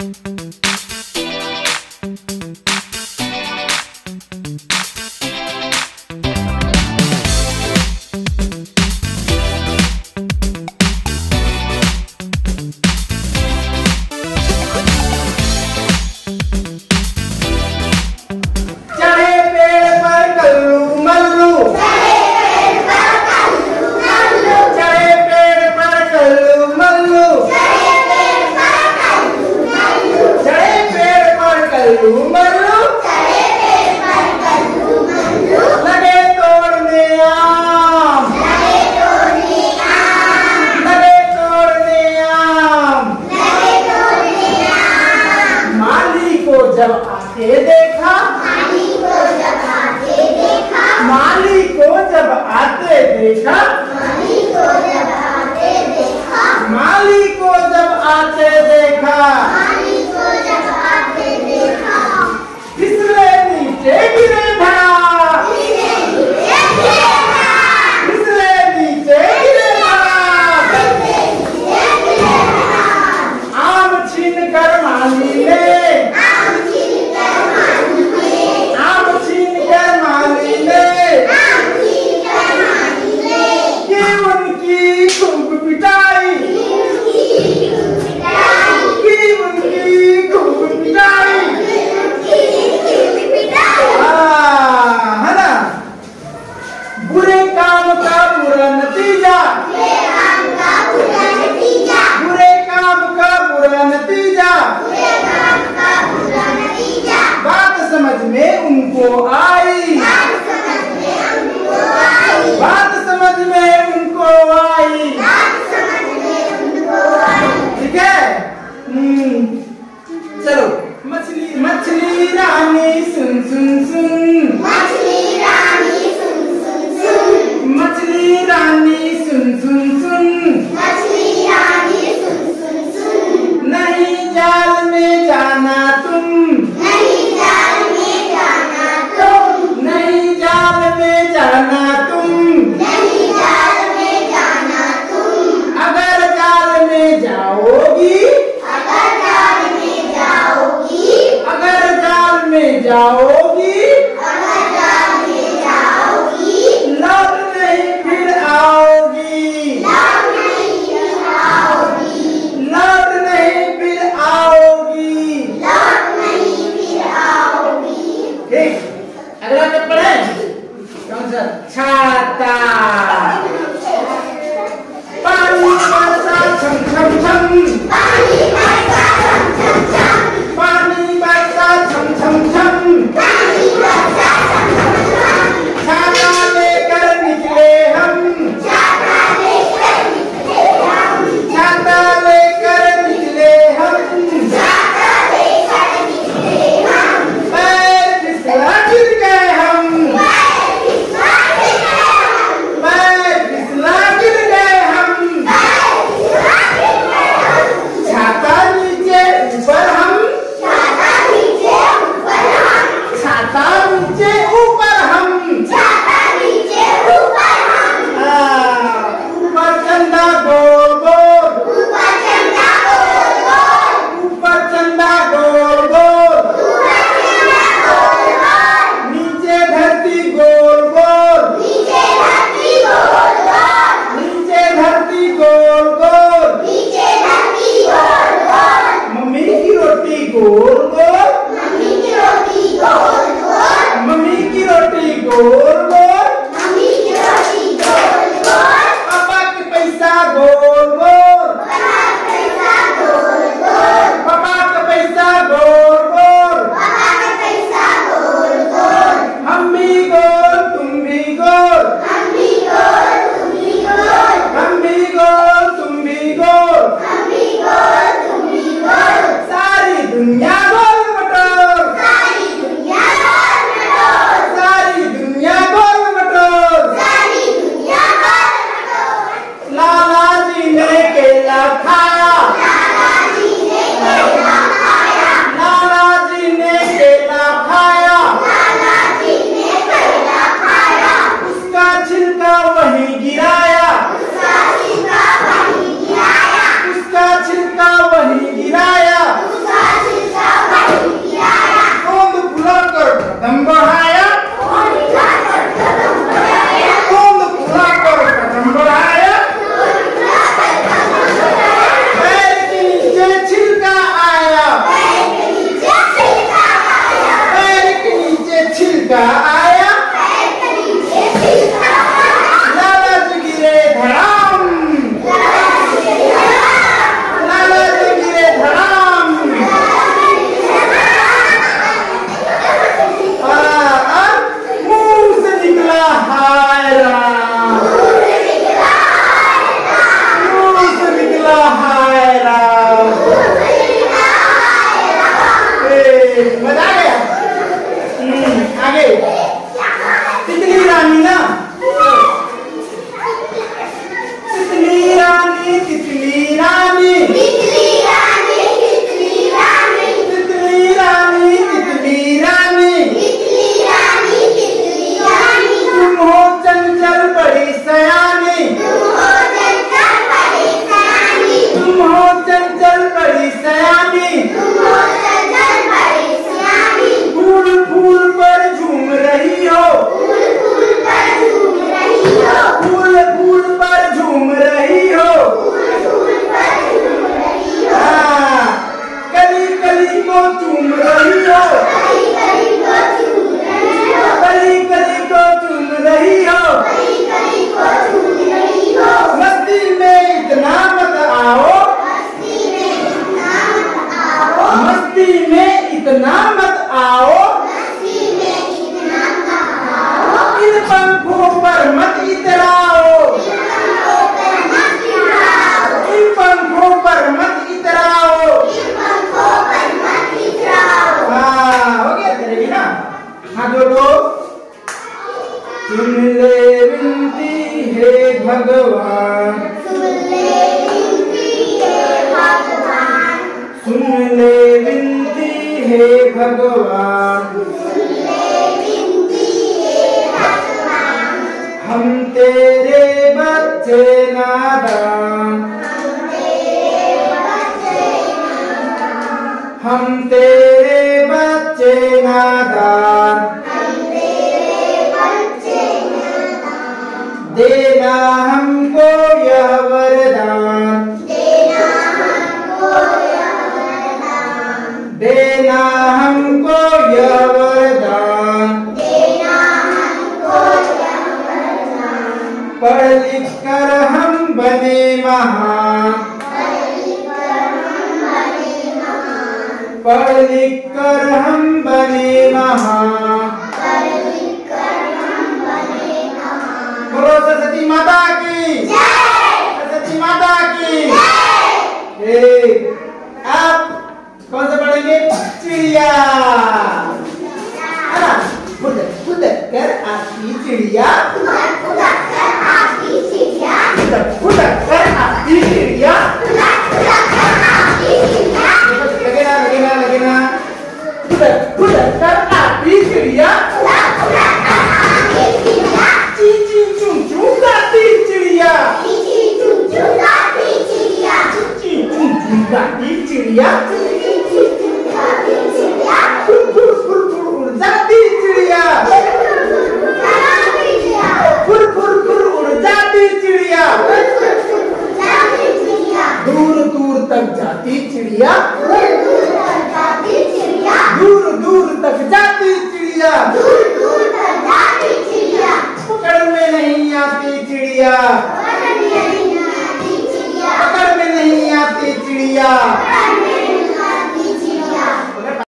जब आते देखा, माली को जब आते देखा, माली को जब आते देखा, माली को जब आते देखा, माली को जब आते देखा, माली को जब आते देखा, फिसले नीचे गिरे धड़ा, फिसले नीचे गिरे धड़ा, आम छीन कर माली ने, बुरे काम का बुरा नतीजा, बुरे काम का बुरा नतीजा, बात समझ में उनको आई, बात समझ में उनको आई, ठीक है। चलो, मछली मछली रानी सुन सुन सुन, मछली रानी सुन सुन सुन, मछली रानी सुन सुन सुन, मछली रानी सुन सुन सुन, नहीं जाल में जाना तुम, नहीं जाल में जाना तुम, नहीं जाल में जाना तुम, नहीं जाल में जाना तुम, अगर जाल में जाओगी, अगर जाल में जाओगी, अगर जाल में जाओगी, अगर जाल में जाओगी, लौट नहीं फिर आओगी, लौट नहीं फिर आओगी, लौट नहीं फिर आओगी, लौट नहीं फिर आओगी। ठीक, अगला क्या पढ़े? कौन सा? छाता। पानी बरसा छम छम छम, पानी बरसा छम छम छम, पानी बरसा छम छम छम, पानी बरसा छम छम छम, छाता लेकर निकले हम, छाता लेकर निकले हम, छाता लेकर निकले हम, छाता लेकर निकले हम, पैर फिसला गिर गए हम, पैर फिसला गिर गए हम, पैर फिसला गिर गए हम, पैर फिसला गिर गए हम, छाता नीचे ऊपर हम, छाता नीचे ऊपर हम, छाता नीचे ऊपर हम, छाता नीचे ऊपर हम, ऊपर चंदा गोल गोल, ऊपर चंदा गोल गोल, ऊपर चंदा गोल गोल, ऊपर चंदा गोल गोल, नीचे धरती गोल गोल, नीचे धरती गोल गोल, नीचे धरती गोल गोल, नीचे धरती गोल गोल, मम्मी की रोटी गोल गोल, मम्मी की रोटी गोल गोल, मम्मी की रोटी गोल गोल, मम्मी की रोटी गोल गोल, पापा के पैसा गोल गोल, पापा के पैसा गोल गोल, पापा के पैसा गोल गोल, पापा के पैसा गोल गोल, हम भी गोल तुम भी गोल, हम भी गोल तुम भी गोल, हम भी गोल तुम भी गोल, हम भी गोल तुम भी गोल, सारी दुनिया चूम रही हो, कली कली को चूम रही हो, मस्ती में इतना मत आओ, मस्ती में इतना मत आओ, इन पंखों पर मत इतराओ, इन पंखों पर मत इतराओ। हाँ हो गया, चलेगी ना। हाँ जोड़ो। सुन ले विनती है भगवान, सुन ले विनती है भगवान, हम तेरे बच्चे नादान, हम तेरे बच्चे नादान, देना हमको यह वरदान, देना हमको यह वरदान, पढ़ लिख कर हम बने महान, पढ़ लिख कर हम बने महान। बोलो सरस्वती माता की जय, सरस्वती माता की जय। आप कौन सा पढ़ेंगे? चिड़िया, है ना? खुद खुद कर आपकी चिड़िया, खुद कर आपकी चिड़िया, लगे ना लगे ना लगे ना, खुद कर आपकी चिड़िया, ची ची चू चू गाती चिड़िया, ची ची चू चू गाती चिड़िया, फुर फुर फुर फुर उड़ जाती चिड़िया, फुर फुर फुर उड़ जाती चिड़िया, दूर दूर तक जाती चिड़िया, दूर दूर तक जाती चिड़िया, पकड़ में नहीं आती चिड़िया, पकड़ में नहीं आती चिड़िया।